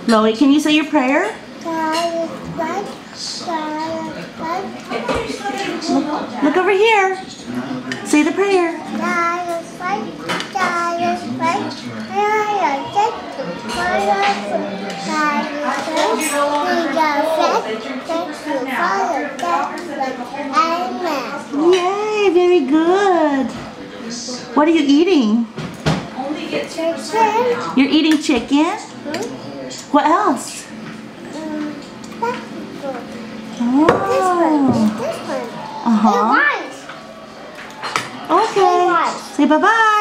Loewie, can you say your prayer? Look over here. Say the prayer. Yay, very good. What are you eating? Chicken. You're eating chicken? What else? Oh. This one. Uh-huh. Okay. Say bye-bye.